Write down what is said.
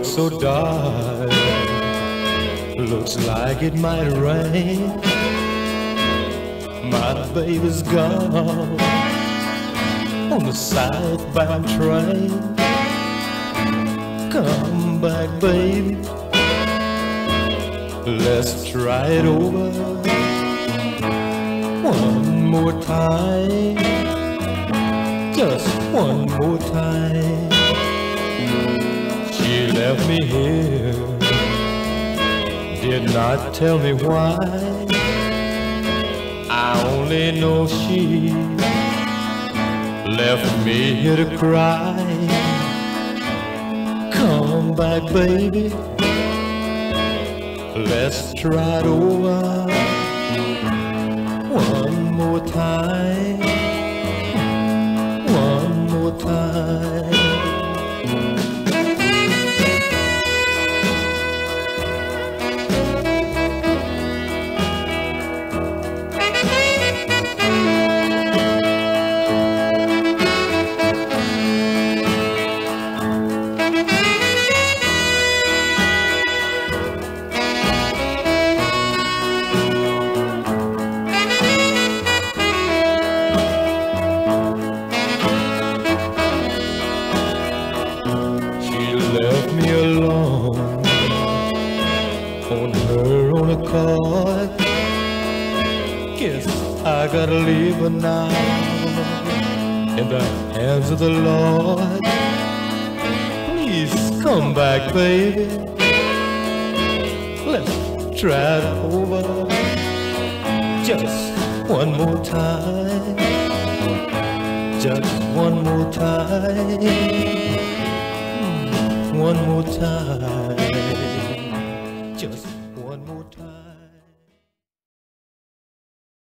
looks so dark, looks like it might rain. My baby's gone on the southbound train. Come back, baby, let's try it over one more time, just one more time. She left me here, did not tell me why. I only know she left me here to cry. Come back, baby, let's try it over one more time, one more time. Left me alone on her own accord. Guess I gotta leave her now in the hands of the Lord. Please come back, baby, let's try it over just one more time, just one more time. One more time, just one more time.